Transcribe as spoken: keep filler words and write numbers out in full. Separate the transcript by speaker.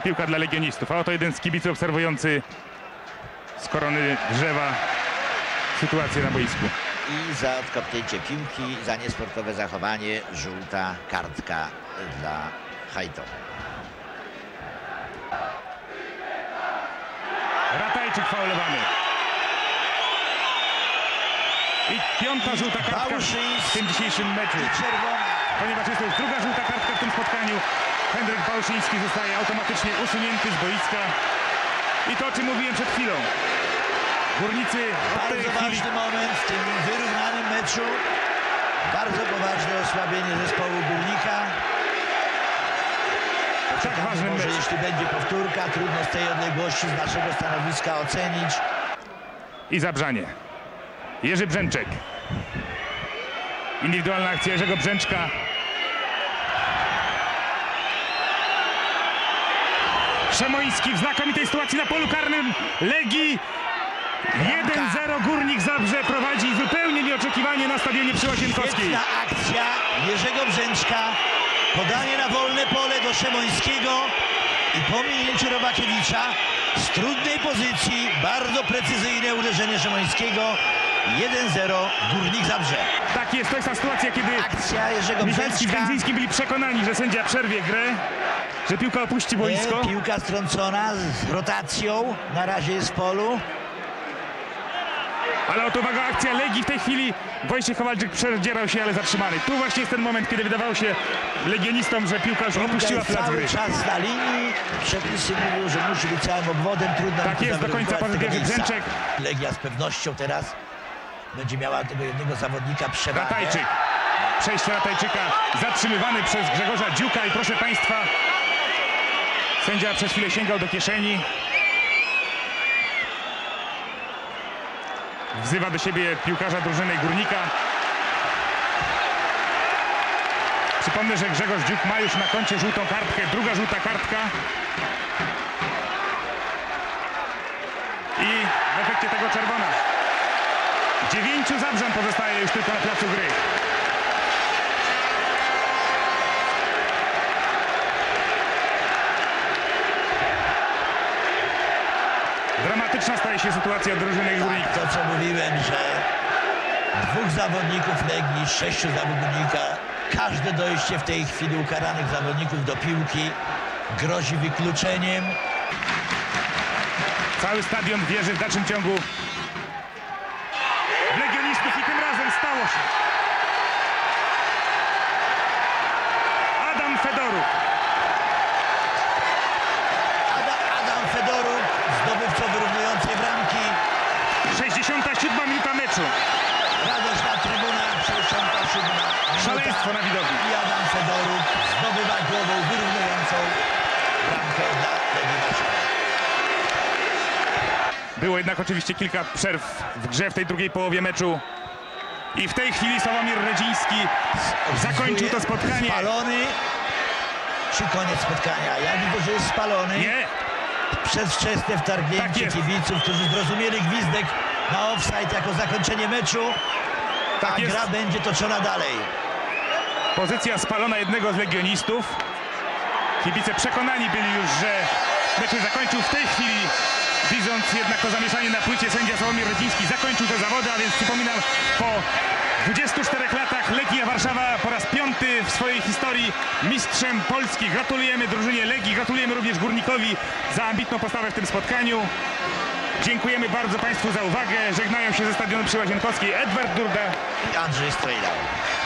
Speaker 1: i piłka dla legionistów. A oto jeden z kibiców obserwujący z korony drzewa sytuację na boisku.
Speaker 2: I za odkopnięcie piłki, za niesportowe zachowanie, żółta kartka dla Hajto.
Speaker 1: Ratajczyk faulowany. I piąta żółta kartka w tym dzisiejszym meczu. Ponieważ jest to już druga żółta kartka w tym spotkaniu, Henryk Bałszyński zostaje automatycznie usunięty z boiska. I to, o czym mówiłem przed chwilą. Górnicy od tej
Speaker 2: Bardzo
Speaker 1: chwili...
Speaker 2: ważny moment w tym wyrównanym meczu. Bardzo poważne osłabienie zespołu Górnika.
Speaker 1: Tak ważny
Speaker 2: Może
Speaker 1: mecz.
Speaker 2: jeśli będzie powtórka, trudno z tej odległości z naszego stanowiska ocenić.
Speaker 1: I Zabrzanie. Jerzy Brzęczek. Indywidualna akcja Jerzego Brzęczka. Szemoński w znakomitej sytuacji na polu karnym Legii. jeden zero Górnik Zabrze prowadzi zupełnie nieoczekiwanie na stadionie przy Łazienkowskiej.
Speaker 2: Świetna akcja Jerzego Brzęczka. Podanie na wolne pole do Szemońskiego i po minięciu Robakiewicza z trudnej pozycji bardzo precyzyjne uderzenie Szemońskiego. jeden zero Górnik Zabrze.
Speaker 1: Tak jest, to jest ta sytuacja, kiedy
Speaker 2: Akcja Jerzego
Speaker 1: Michalski z
Speaker 2: Brzęczka.
Speaker 1: Będzińskim byli przekonani, że sędzia przerwie grę, że piłka opuści boisko.
Speaker 2: Nie, piłka strącona z rotacją, na razie jest w polu.
Speaker 1: Ale oto uwaga, akcja Legii w tej chwili. Wojciech Kowalczyk przedzierał się, ale zatrzymany. Tu właśnie jest ten moment, kiedy wydawało się legionistom, że piłka już opuściła plac
Speaker 2: cały
Speaker 1: gry.
Speaker 2: czas na linii. Przepisy mówią, że musi być całym obwodem. Trudno
Speaker 1: Tak jest, do końca podbierze Brzęczek.
Speaker 2: Legia z pewnością teraz będzie miała tego jednego zawodnika przewagę.
Speaker 1: Ratajczyk. Przejście Ratajczyka zatrzymywany przez Grzegorza Dziuka i proszę Państwa, sędzia przez chwilę sięgał do kieszeni. Wzywa do siebie piłkarza drużyny Górnika. Przypomnę, że Grzegorz Dziuk ma już na koncie żółtą kartkę, druga żółta kartka. I w efekcie tego czerwona. Dziewięciu Zabrzan pozostaje już tylko na placu gry. Dramatyczna staje się sytuacja drużyny Górnika.
Speaker 2: Tak, to co mówiłem, że dwóch zawodników Legii, sześciu zawodnika, każde dojście w tej chwili ukaranych zawodników do piłki grozi wykluczeniem.
Speaker 1: Cały stadion wierzy w dalszym ciągu w legionistów i tym razem stało się. Adam Fedoruk.
Speaker 2: Adam, Adam Fedoruk, zdobywcą wyrównującej bramki.
Speaker 1: sześćdziesiąta siódma minuta meczu.
Speaker 2: Radość na trybunach, sześćdziesiąta siódma minuta.
Speaker 1: Szaleństwo na widowni.
Speaker 2: I Adam Fedoruk zdobywa głową wyrównującą bramkę dla Legii Warszawa.
Speaker 1: Było jednak oczywiście kilka przerw w grze w tej drugiej połowie meczu. I w tej chwili Sławomir Redziński zakończył to spotkanie.
Speaker 2: Spalony. Czy koniec spotkania? Ja widzę, że jest spalony.
Speaker 1: Nie.
Speaker 2: Przedwczesne
Speaker 1: Tak
Speaker 2: wtargnięcie
Speaker 1: jest.
Speaker 2: kibiców, którzy zrozumieli gwizdek na offside jako zakończenie meczu.
Speaker 1: Tak
Speaker 2: a
Speaker 1: jest.
Speaker 2: gra będzie toczona dalej.
Speaker 1: Pozycja spalona jednego z legionistów. Kibice przekonani byli już, że mecz się zakończył. W tej chwili, widząc jednak to zamieszanie na płycie, sędzia Sławomir Redziński zakończył te zawody, a więc przypominam, po dwudziestu czterech latach Legia Warszawa po raz piąty w swojej historii mistrzem Polski. Gratulujemy drużynie Legii, gratulujemy również Górnikowi za ambitną postawę w tym spotkaniu. Dziękujemy bardzo Państwu za uwagę. Żegnają się ze stadionu przy Łazienkowskiej Edward Durda
Speaker 2: I Andrzej Strejda.